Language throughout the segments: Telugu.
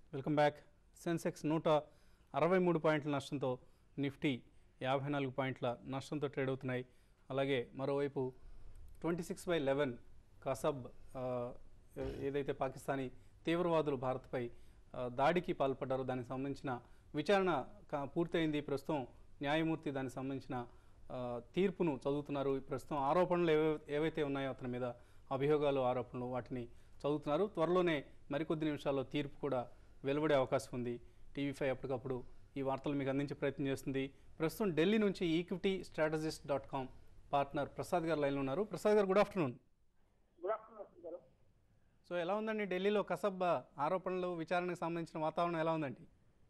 Welcome back. సెన్సెక్స్ 163 పాయింట్ల నష్టంతో, నిఫ్టీ 54 పాయింట్ల నష్టంతో ట్రేడ్ అవుతున్నాయి. అలాగే మరోవైపు 26/11 కసబ్ ఏదైతే పాకిస్తానీ తీవ్రవాదులు భారత్పై దాడికి పాల్పడ్డారో దానికి సంబంధించిన విచారణ పూర్తయింది. ప్రస్తుతం న్యాయమూర్తి దానికి సంబంధించిన తీర్పును చదువుతున్నారు. ప్రస్తుతం ఆరోపణలు ఏవైతే ఉన్నాయో అతని మీద అభియోగాలు ఆరోపణలు వాటిని చదువుతున్నారు. త్వరలోనే మరికొద్ది నిమిషాల్లో తీర్పు కూడా వెలువడే అవకాశం ఉంది. టీవీ5 అప్పటికప్పుడు ఈ వార్తలు మీకు అందించే ప్రయత్నం చేస్తుంది. ప్రస్తుతం ఢిల్లీ నుంచి ఈక్విటీ స్ట్రాటజిస్ట్.com పార్ట్నర్ ప్రసాద్ గారు లైన్లో ఉన్నారు. ప్రసాద్ గారు, గుడ్ ఆఫ్టర్నూన్. సో ఎలా ఉందండి ఢిల్లీలో కసబ్ ఆరోపణలు విచారణకు సంబంధించిన వాతావరణం ఎలా ఉందండి?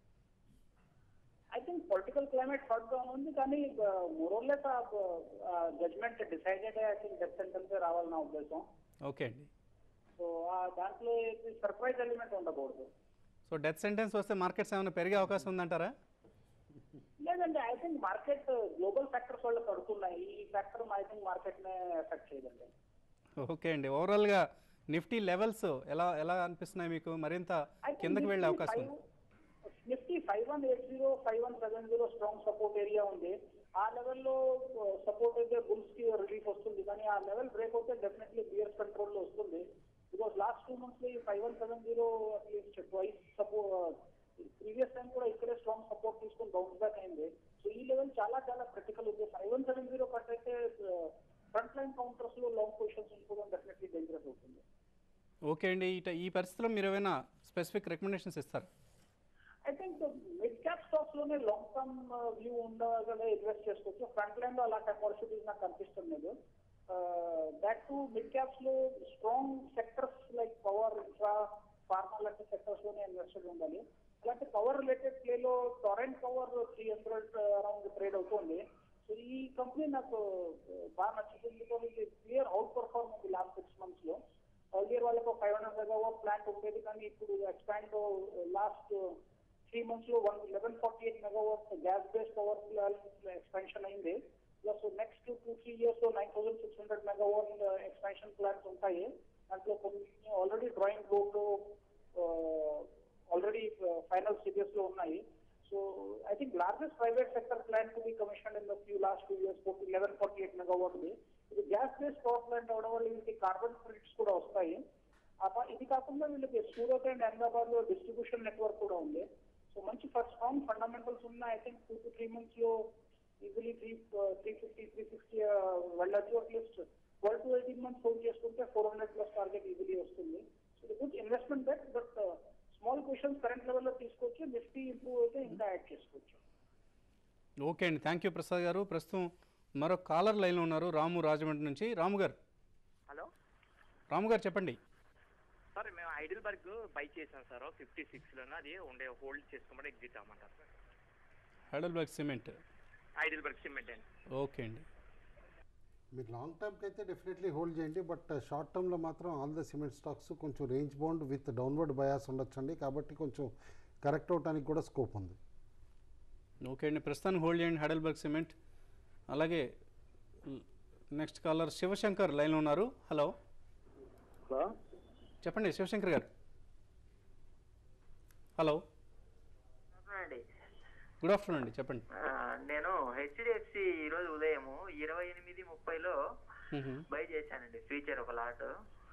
I think political climate hot గా ఉంది, కానీ more or less judgement decided. I think death sentence రావాలి నా ఉద్దేశం. ఓకే అండి. సో దాంట్లో సర్ప్రైజ్ ఎలిమెంట్ ఉండకూడదు. సో డెత్ సెంటెన్స్ వస్తే మార్కెట్స్ ఏమైనా పెరిగే అవకాశం ఉందంటారా? లేదండి, I think market global factors వల్ల పడుతున్నాయి. ఈ ఫ్యాక్టర్ ఐ థింక్ మార్కెట్ నే ఎఫెక్ట్ చేయదండి. ఓకే అండి. ఓవరాల్ గా నిఫ్టీ లెవెల్స్ ఎలా ఎలా అనిపిస్తున్నాయి మీకు? మరింత కిందకి వెళ్ళే అవకాశం ఉంది? నిఫ్టీ 5180 5170 స్ట్రాంగ్ సపోర్ట్ ఏరియా ఉంది. ఆ లెవెల్లో సపోర్ట్ అయితే బుల్స్ కి రిలీఫ్ వస్తుంది, కానీ ఆ లెవెల్ బ్రేక్ అవుతే డెఫినెట్లీ బియర్స్ కంట్రోల్ లో వస్తుంది. బికాస్ లాస్ట్ 2 months లో ఈ 5170 at least twice support, previous time కూడా ఇక్కడే స్ట్రాంగ్ సపోర్ట్ తీసుకొని బౌన్స్ బ్యాక్ అయింది. సో ఈ లెవెల్ చాలా చాలా క్రిటికల్ ఉంది. 5170 కట్ అయితే ఫ్రంట్ లైన్ కౌంటర్స్ లో లాంగ్ పొజిషన్స్ ఉంచుకోవడం డెఫినెట్లీ డేంజరస్ అవుతుంది. ఓకే అండి. ఈ పరిస్థితిలో మీరు ఏమైనా స్పెసిఫిక్ రికమెండేషన్స్ ఇస్తారు? I think mid cap stocks లోనే లాంగ్ టర్మ్ వ్యూ ఉండగా ఇన్వెస్ట్ చేసుకోవచ్చు. ఫ్రంట్ లైన్ లో అలాంటి ఆపర్చునిటీస్ నాకు కనిపిస్తుంది. దట్ టు మిడ్ క్యాప్స్ లో strong sectors like power, infra, pharma లాంటి సెక్టర్స్ లోనే ఇన్వెస్టెడ్ ఉండాలి. అలాంటి పవర్ రిలేటెడ్ ప్లే లో టొరెంట్ పవర్ 300 అరౌండ్ ట్రేడ్ అవుతుంది. సో ఈ కంపెనీ నాకు బాగా నచ్చుతుంది. ఇది క్లియర్ అవుట్ పర్ఫార్మ్ ఉంది లాస్ట్ 6 months లో. ఎర్లియర్ వాళ్ళకి 500 మెగావాట్ ప్లాంట్ ఉండేది, కానీ ఇప్పుడు ఎక్స్పాండ్ లాస్ట్ 3 months లో 1148 megawatt gas based power plant expansion అయింది. ప్లస్ నెక్స్ట్ 2-3 years లో 9600 మెగావాట్ ఎక్స్పాన్షన్ ప్లాంట్స్ ఉంటాయి. దాంట్లో కొన్ని ఆల్రెడీ డ్రాయింగ్ బోర్డ్ లో ఆల్రెడీ ఫైనల్ స్టేజెస్ లో ఉన్నాయి. So I think largest private sector plant to be commission in the last 2 years 1148 megawatt ఉంది. ఇది గ్యాస్ బేస్డ్ పవర్ ప్లాంట్ అవడం వల్ల వీళ్ళకి కార్బన్ క్రెడిట్స్ కూడా వస్తాయి. ఇది కాకుండా వీళ్ళకి సూరత్ అండ్ అహ్మదాబాద్ లో డిస్ట్రిబ్యూషన్ నెట్వర్క్ కూడా ఉంది. సో మంచి స్ట్రాంగ్ ఫండమెంటల్స్ ఉన్నాయి. ఐ థింక్ 2-3 months లో ఈజీలీ 350-360 వెళ్ళచ్చు. అట్లీస్ట్ 12-18 months హోల్డ్ చేసుకుంటే 400+ టార్గెట్ ఈజీలీ వస్తుంది. సో ఇది good investment bet, but small positions current లెవెల్లో తీసుకోవచ్చు. నిఫ్టీ ఇంప్రూవ్ అయితే ఇంకా యాడ్ చేసుకోవచ్చు. ఓకే అండి, థ్యాంక్ యూ ప్రసాద్ గారు. ప్రస్తుతం మరో కాలర్ లైన్లో ఉన్నారు, రాము రాజమండ్రి నుంచి. రాము గారు. హలో రాము గారు, చెప్పండి. సార్, మేము హైడెల్బర్గ్ బై చేసాం సార్ 56లోనే. అది హోల్డ్ చేసుకోమని ఎగ్జిట్ అవ్వమంటారు sir. Heidelberg cement. Heidelberg cement అండి. ఓకే అండి. మీరు లాంగ్ టర్మ్కి అయితే డెఫినెట్లీ హోల్డ్ చేయండి, బట్ షార్ట్ టర్మ్లో మాత్రం ఆల్ ద సిమెంట్ స్టాక్స్ కొంచెం range bound with downward bias ఉండొచ్చండి. కాబట్టి కొంచెం కరెక్ట్ అవడానికి కూడా స్కోప్ ఉంది. ఓకే అండి, ప్రస్తుతానికి హోల్డ్ చేయండి హైడెల్బర్గ్ సిమెంట్. అలాగే నెక్స్ట్ కాలర్ శివశంకర్ లైన్లో ఉన్నారు. హలో హలో, చెప్పండి శివశంకర్ గారు. హలో, గుడ్ ఆఫ్టర్నూన్ అండి, చెప్పండి. నేను హెచ్డిఎఫ్సి ఈరోజు ఉదయం 28:30లో బై చేశానండి. ఫ్యూచర్ ఒక లాట్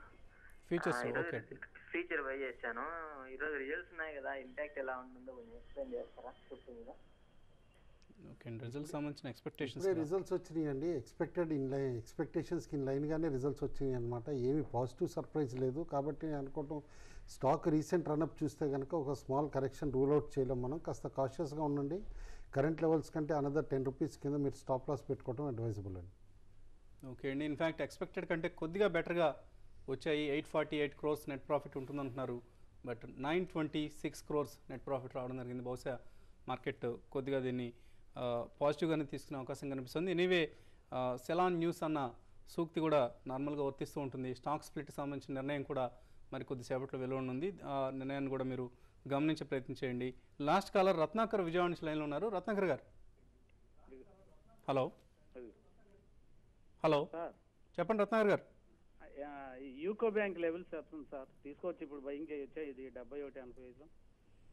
ఫ్యూచర్ బై చేశాను. ఈరోజు రిజల్ట్స్ ఉన్నాయి కదా, ఇంపాక్ట్ ఎలా ఉంటుందో కొంచెం ఎక్స్ప్లెయిన్ చేస్తారా? చెప్తుంది. ఓకే అండి, రిజల్ట్స్ సంబంధించిన రిజల్ట్స్ వచ్చినాయండి. ఎక్స్పెక్టేషన్స్కి ఇన్ లైన్గానే రిజల్ట్స్ వచ్చినాయి అనమాట. ఏమి పాజిటివ్ సర్ప్రైజ్ లేదు. కాబట్టి నేను అనుకోవటం స్టాక్ రీసెంట్ రన్అప్ చూస్తే కనుక ఒక స్మాల్ కరెక్షన్ రూల్ అవుట్ చేయలేం మనం. కాస్త కాషియస్గా ఉండండి. కరెంట్ లెవెల్స్ కంటే అనదర్ 10 రూపీస్ కింద మీరు స్టాప్ లాస్ పెట్టుకోవడం అడ్వైజబుల్ అండి. ఓకే అండి, ఇన్ఫ్యాక్ట్ ఎక్స్పెక్టెడ్ కంటే కొద్దిగా బెటర్గా వచ్చాయి. 848 crores నెట్ ప్రాఫిట్ ఉంటుందంటున్నారు, బట్ 926 crores నెట్ ప్రాఫిట్ రావడం జరిగింది. బహుశా మార్కెట్ కొద్దిగా దీన్ని పాజిటివ్గానే తీసుకునే అవకాశం కనిపిస్తుంది. ఎనీవే, సెలాన్ న్యూస్ అన్న సూక్తి కూడా నార్మల్గా వర్తిస్తూ ఉంటుంది. స్టాక్ స్ప్లిట్ సంబంధించిన నిర్ణయం కూడా మరి కొద్దిసేపట్లో వెలువడనుంది. ఆ నిర్ణయాన్ని కూడా మీరు గమనించే ప్రయత్నం చేయండి. లాస్ట్ కాలర్ రత్నాకర్ విజయవాడ నుంచి లైన్లో ఉన్నారు. రత్నాకర్ గారు. హలో హలో, చెప్పండి రత్నాకర్ గారు. యూకో బ్యాంక్ లెవెల్స్ చెప్తుంది సార్, తీసుకోవచ్చు ఇప్పుడు బయింగ్ చేయొచ్చా? ఇది 71.85లో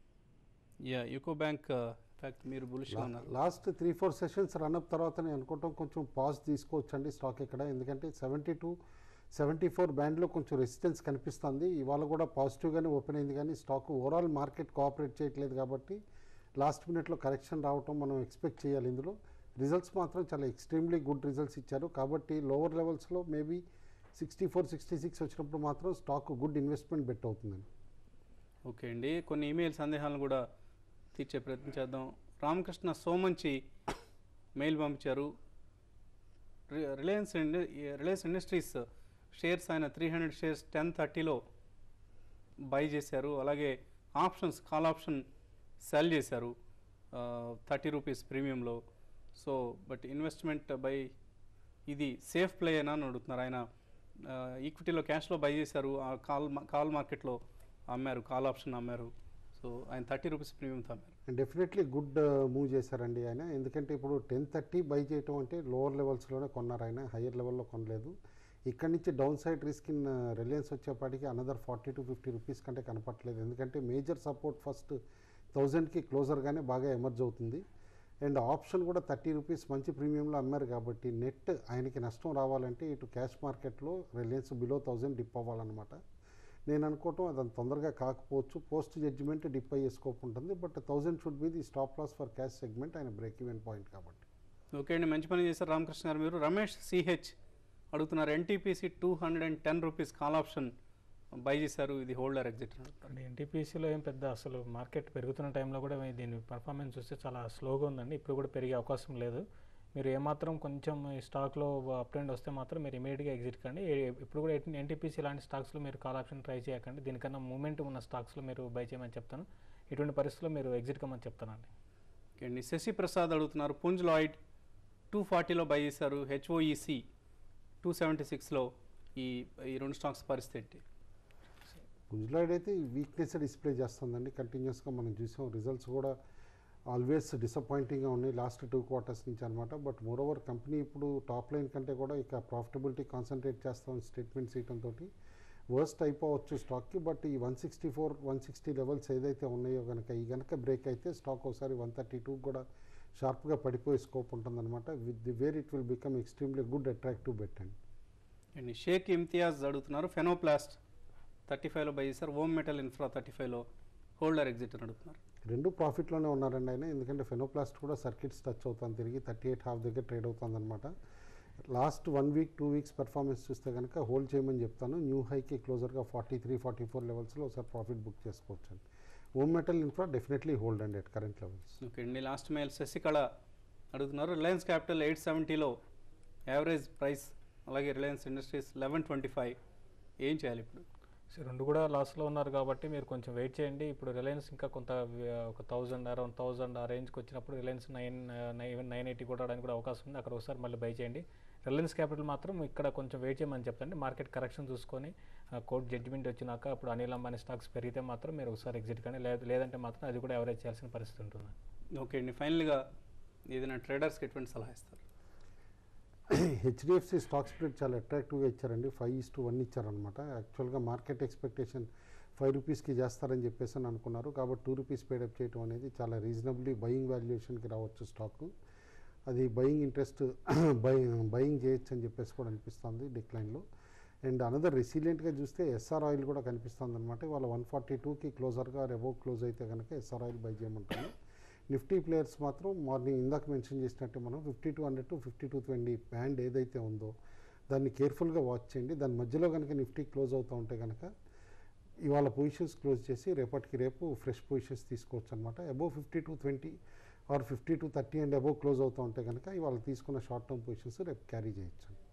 యూకో బ్యాంక్ ఇన్ఫ్యాక్ట్ మీరు బులిష్గా ఉన్నారు. లాస్ట్ 3-4 సెషన్స్ రన్అప్ తర్వాత నేను అనుకుంటాం కొంచెం పాజ్ తీసుకోవచ్చండి స్టాక్ ఇక్కడ, ఎందుకంటే 72-74 బ్యాండ్లో కొంచెం రెసిస్టెన్స్ కనిపిస్తుంది. ఇవాళ కూడా పాజిటివ్గానే ఓపెన్ అయింది, కానీ స్టాక్ ఓవరాల్ మార్కెట్ కోఆపరేట్ చేయట్లేదు కాబట్టి లాస్ట్ మినిట్లో కరెక్షన్ రావటం మనం ఎక్స్పెక్ట్ చేయాలి. ఇందులో రిజల్ట్స్ మాత్రం చాలా ఎక్స్ట్రీమ్లీ గుడ్ రిజల్ట్స్ ఇచ్చారు కాబట్టి లోవర్ లెవెల్స్లో మేబీ 64-66 వచ్చినప్పుడు మాత్రం స్టాక్ గుడ్ ఇన్వెస్ట్మెంట్ బెట్ అవుతుందండి. ఓకే అండి, కొన్ని ఈమెయిల్ సందేహాలను కూడా తీర్చే ప్రయత్నం చేద్దాం. రామకృష్ణ సోమంచి మెయిల్ పంపించారు. రిలయన్స్ ఇండస్ట్రీస్ షేర్స్ ఆయన 300 షేర్స్ 1030లో బై చేశారు. అలాగే ఆప్షన్స్ కాల్ ఆప్షన్ సెల్ చేశారు 30 రూపీస్ ప్రీమియంలో. సో బట్ ఇన్వెస్ట్మెంట్ బై ఇది సేఫ్ ప్లే అయినా అని అడుగుతున్నారు. ఆయన ఈక్విటీలో క్యాష్లో బై చేశారు, ఆ కాల్ మార్కెట్లో అమ్మారు, కాల్ ఆప్షన్ అమ్మారు. సో ఆయన 30 రూపీస్ ప్రీమియంతో అమ్మారు. డెఫినెట్లీ గుడ్ మూవ్ చేశారండి ఆయన, ఎందుకంటే ఇప్పుడు 1030 బై చేయటం అంటే లోవర్ లెవెల్స్లోనే కొన్నారు ఆయన, హయ్యర్ లెవెల్లో కొనలేదు. ఇక్కడి నుంచి down side risk in Reliance వచ్చేపాటికి అనదర్ 40-50 రూపీస్ కంటే కనపట్లేదు, ఎందుకంటే మేజర్ సపోర్ట్ ఫస్ట్ 1000కి క్లోజర్గానే బాగా ఎమర్జ్ అవుతుంది. అండ్ ఆప్షన్ కూడా 30 రూపీస్ మంచి ప్రీమియంలో అమ్మారు కాబట్టి నెట్ ఆయనకి నష్టం రావాలంటే ఇటు క్యాష్ మార్కెట్లో రిలయన్స్ బిలో 1000 డిప్ అవ్వాలన్నమాట. నేను అనుకోవటం అది తొందరగా కాకపోవచ్చు, పోస్ట్ జడ్జిమెంట్ డిప్ అయ్యే స్కోప్ ఉంటుంది, but 1000 should be the stop loss for cash segment, ఆయన బ్రేక్ ఈవెన్ పాయింట్ కాబట్టి. ఓకే అండి, మంచి పని చేశారు రామకృష్ణ గారు. మీరు రమేష్ సిహెచ్ అడుగుతున్నారు, NTPC 210 rupees call option buy చేశారు, ఇది హోల్డర్ ఎగ్జిట్. ఎన్టీపీసీలో ఏం పెద్ద అసలు మార్కెట్ పెరుగుతున్న టైంలో కూడా దీని పర్ఫార్మెన్స్ చూస్తే చాలా స్లోగా ఉందండి. ఇప్పుడు కూడా పెరిగే అవకాశం లేదు. మీరు ఏమాత్రం కొంచెం ఈ స్టాక్లో అప్ ట్రెండ్ వస్తే మాత్రం మీరు ఇమీడియట్గా ఎగ్జిట్ కండి. ఇప్పుడు కూడా ఎన్టీపీసీ లాంటి స్టాక్స్లో మీరు కాల్ ఆప్షన్ ట్రై చేయకండి. దీనికన్నా మూమెంట్ ఉన్న స్టాక్స్లో మీరు బై చేయమని చెప్తాను. ఇటువంటి పరిస్థితుల్లో మీరు ఎగ్జిట్ కమ్మని చెప్తానండి. ఓకే అండి, శశి ప్రసాద్ అడుగుతున్నారు, పుంజ్ లాయిడ్ 240లో బై చేశారు, హెచ్ఓఈసి 276లో. ఈ రెండు స్టాక్స్ పరిస్థితి పుంజ్లాయిడ్ అయితే వీక్నెస్ డిస్ప్లే చేస్తుందండి కంటిన్యూస్గా, మనం చూసాం. రిజల్ట్స్ కూడా ఆల్వేస్ డిసప్పాయింటింగ్గా ఉన్నాయి లాస్ట్ 2 క్వార్టర్స్ నుంచి అనమాట. బట్ మోరోవర్ కంపెనీ ఇప్పుడు టాప్ లైన్ కంటే కూడా ఇక ప్రాఫిటబిలిటీ కాన్సన్ట్రేట్ చేస్తామని స్టేట్మెంట్స్ ఇవ్వడంతో వర్స్ట్ అయిపోవచ్చు స్టాక్కి. బట్ ఈ 164-160 లెవెల్స్ ఏదైతే ఉన్నాయో కనుక ఈ కనుక బ్రేక్ అయితే స్టాక్ ఒకసారి 132 కూడా షార్ప్గా పడిపోయే స్కోప్ ఉంటుందన్నమాట. With the where it will become extremely good attractive bet అండి. షేక్ ఇమ్తియాజ్ అడుగుతున్నారు, ఫెనోప్లాస్ట్ 35లో బై చేశారు, ఓమ్ మెటల్ ఇన్ఫ్రా 35లో హోల్డర్ ఎగ్జిట్ అని అడుగుతున్నారు. రెండు ప్రాఫిట్లోనే ఉన్నారండి ఆయన, ఎందుకంటే ఫెనోప్లాస్ట్ కూడా సర్కిట్స్ టచ్ అవుతుంది, తిరిగి 38.5 దగ్గర ట్రేడ్ అవుతుంది అనమాట. లాస్ట్ 1 వీక్ 2 వీక్స్ పెర్ఫార్మెన్స్ చూస్తే కనుక హోల్డ్ చేయమని చెప్తాను. న్యూ హైకి క్లోజర్గా 43-44 లెవెల్స్లో ఒకసారి ప్రాఫిట్ బుక్ చేసుకోవచ్చు అండి. ఓమ్ మెటల్ ఇన్ఫ్రా డెఫినెట్లీ హోల్డ్ అండి అట్ కరెంట్ లెవెల్స్. ఓకే అండి, లాస్ట్ మెయిల్ శశికళ అడుగుతున్నారు, రిలయన్స్ క్యాపిటల్ 870లో యావరేజ్ ప్రైస్, అలాగే రిలయన్స్ ఇండస్ట్రీస్ 1125, ఏం చేయాలి ఇప్పుడు? సో రెండు కూడా లాస్లో ఉన్నారు కాబట్టి మీరు కొంచెం వెయిట్ చేయండి. ఇప్పుడు రిలయన్స్ ఇంకా కొంత ఒక 1000 అరౌండ్ 1000 ఆ రేంజ్కి వచ్చినప్పుడు రిలయన్స్ 980 కూడా రావడానికి కూడా అవకాశం ఉంది. అక్కడ ఒకసారి మళ్ళీ బై చేయండి. రిలయన్స్ క్యాపిటల్ మాత్రం ఇక్కడ కొంచెం వెయిట్ చేయమని చెప్తాండి. మార్కెట్ కరెక్షన్ చూసుకొని కోర్టు జడ్జిమెంట్ వచ్చినాక అప్పుడు అనిల్ అంబానీ స్టాక్స్ పెరిగితే మాత్రం మీరు ఒకసారి ఎగ్జిట్ కానీ, లేదంటే మాత్రం అది కూడా ఎవరేజ్ చేయాల్సిన పరిస్థితి ఉంటుంది. ఓకే అండి, ఫైనల్గా ఏదైనా ట్రేడర్స్కి ఎటువంటి సలహా ఇస్తారు? హెచ్డిఎఫ్సి స్టాక్ స్ప్లిట్ చాలా అట్రాక్టివ్గా ఇచ్చారండి, 5:1 ఇచ్చారనమాట. యాక్చువల్గా మార్కెట్ ఎక్స్పెక్టేషన్ 5 రూపీస్కి చేస్తారని చెప్పేసి అని అనుకున్నారు, కాబట్టి 2 రూపీస్ పేడప్ చేయడం అనేది చాలా రీజనబ్లీ బయింగ్ వాల్యుయేషన్కి రావచ్చు స్టాక్. అది బయింగ్ ఇంట్రెస్ట్ బయింగ్ చేయొచ్చు అని చెప్పేసి కూడా అనిపిస్తుంది డిక్లైన్లో. అండ్ అనదర్ రెసిలియంట్గా చూస్తే ఎస్ఆర్ ఆయిల్ కూడా కనిపిస్తుంది అనమాట. ఇవాళ 142కి క్లోజర్గా అబోవ్ క్లోజ్ అయితే కనుక ఎస్ఆర్ ఆయిల్ బై చేయమంటాను. నిఫ్టీ ప్లేయర్స్ మాత్రం మార్నింగ్ ఇందాక మెన్షన్ చేసినట్టు మనం 5200 to 5220 బ్యాండ్ ఏదైతే ఉందో దాన్ని కేర్ఫుల్గా వాచ్ చేయండి. దాని మధ్యలో కనుక నిఫ్టీ క్లోజ్ అవుతూ ఉంటే కనుక ఇవాళ పొజిషన్స్ క్లోజ్ చేసి రేపటికి రేపు ఫ్రెష్ పొజిషన్స్ తీసుకోవచ్చు అనమాట. Above 5220 or 5230 and above close అవుతూ ఉంటే కనుక ఇవాళ తీసుకున్న షార్ట్ టర్మ్ పొజిషన్స్ రేపు క్యారీ చేయొచ్చు.